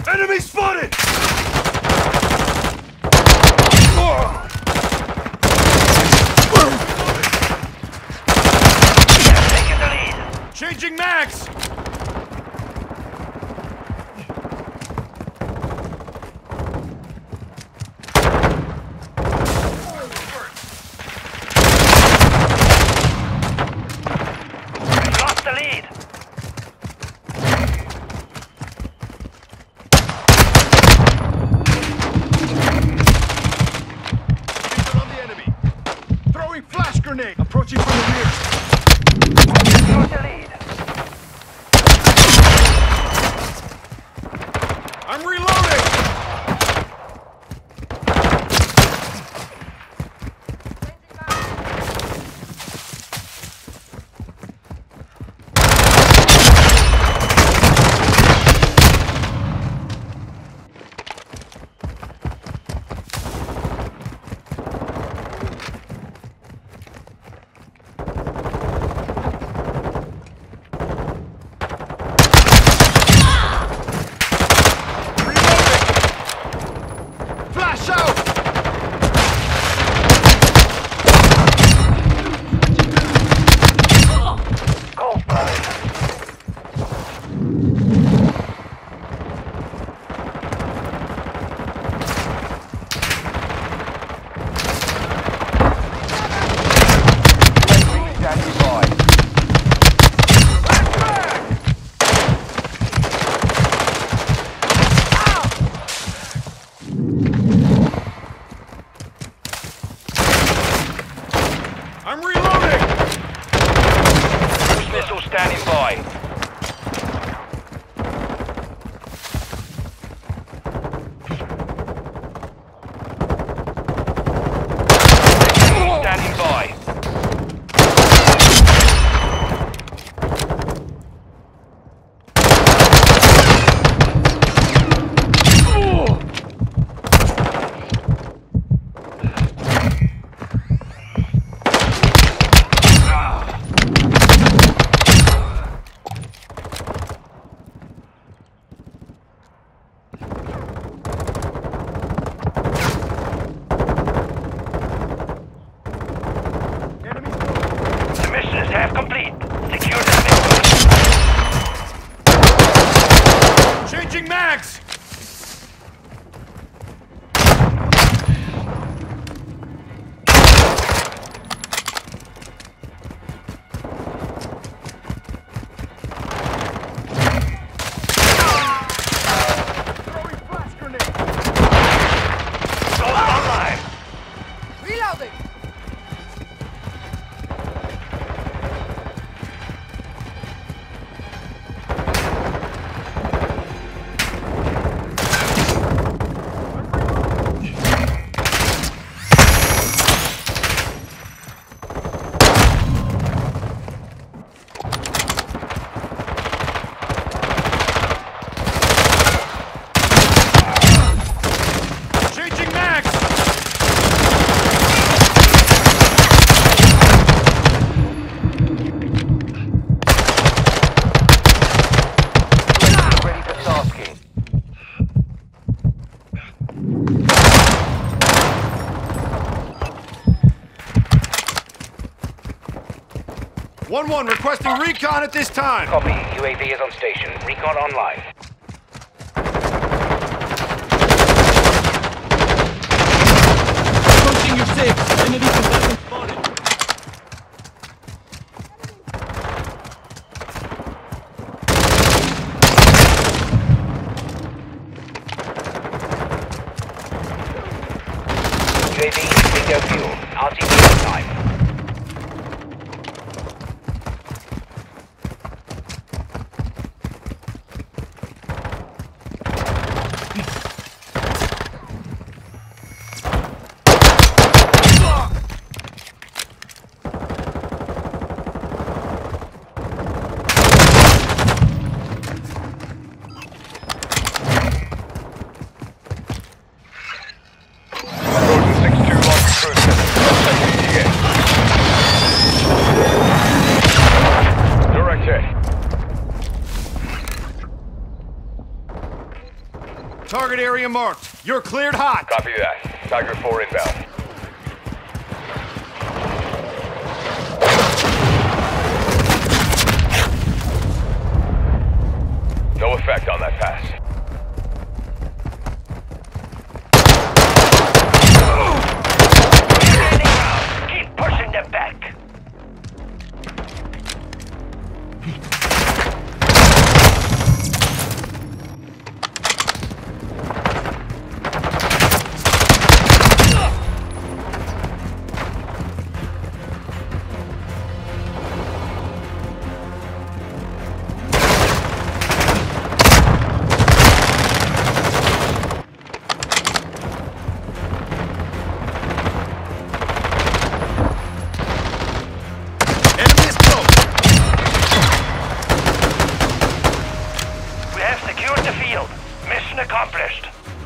Enemy spotted! Taking the lead. Changing mags! Lost the lead. On the enemy. Throwing flash grenade. Approaching from the rear. Lost the lead. I'm reloading! Flash out! Go for it. Standing by. I'm reloading! Cruise missile standing by. Standing by. The mission is half complete. Secure the missile. Changing mags! Throwing flash grenade! Go online. Reloading! Changing mags! Ready for tasking. One requesting recon at this time. Copy. UAV is on station. Recon online. Approaching your six. Enemy combatant spotted. UAV, bingo fuel. RTB on time. Target area marked. You're cleared hot. Copy that. Tiger 4 inbound. No effect on that pass. Keep pushing them back. Enemy is close. We have secured the field. Mission accomplished.